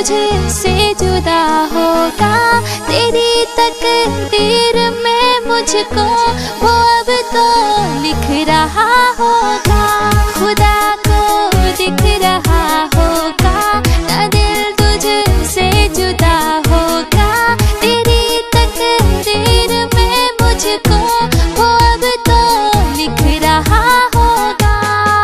तुझसे जुदा होगा, तेरी तकदीर में मुझको वो अब तो लिख रहा होगा। खुदा को दिख रहा होगा, ना दिल तुझसे जुदा होगा, तेरी तकदीर में मुझको वो अब तो लिख रहा होगा।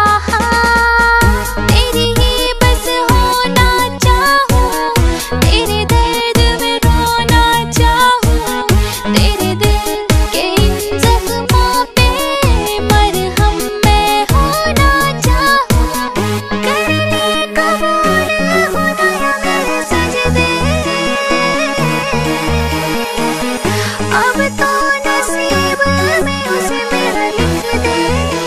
तेरी ही बस होना चाहूं, तेरे दर्द में रोना चाहूं, तेरे दिल के इन जख्मों पे मरहम मैं होना चाहूं। कर ले कबूल खुदाया मेरे सजदे, अब तो नसीब में उसे मेरा लिख दे।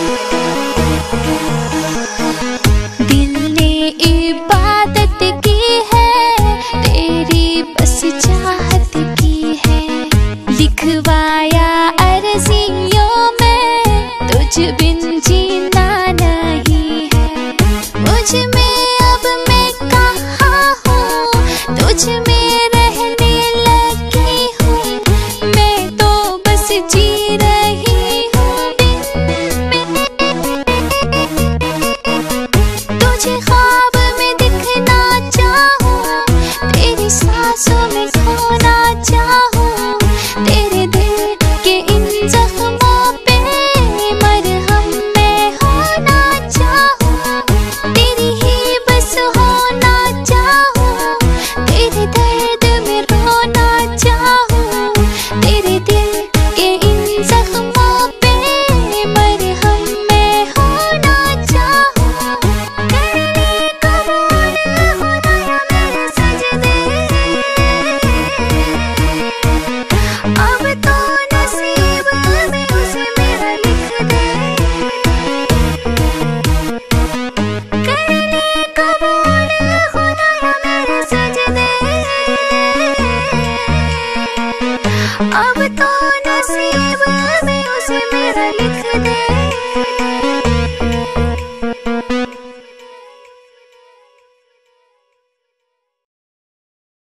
दिल ने इबादत की है, तेरी बस चाहत की है, लिखवाया अर्जियों में तुझ बिन जीना नहीं है। मुझ में अब मैं कहाँ हूँ, तुझ में रहने लगी हूँ, मैं तो बस जी रही हूँ बिन में। तुझे ख्वाब में दिखना चाहूं, तेरी सांसों में खोना चाहूं, तेरे दिल के इन जख्मों पे मरहम मैं होना चाहूं। तेरी ही बस होना चाहूं, तेरे दर्द में रोना चाहूं, तेरे दिल के इन जख्मों पे मरहम मैं होना चाहूं। कर ले कबूल खुदाया मेरे सजदे, अब तो नसीब में उसे मेरा लिख दे। कर ले कबूल खुदाया मेरे सजदे, अब तो नसीब में उसे मेरा लिख दे।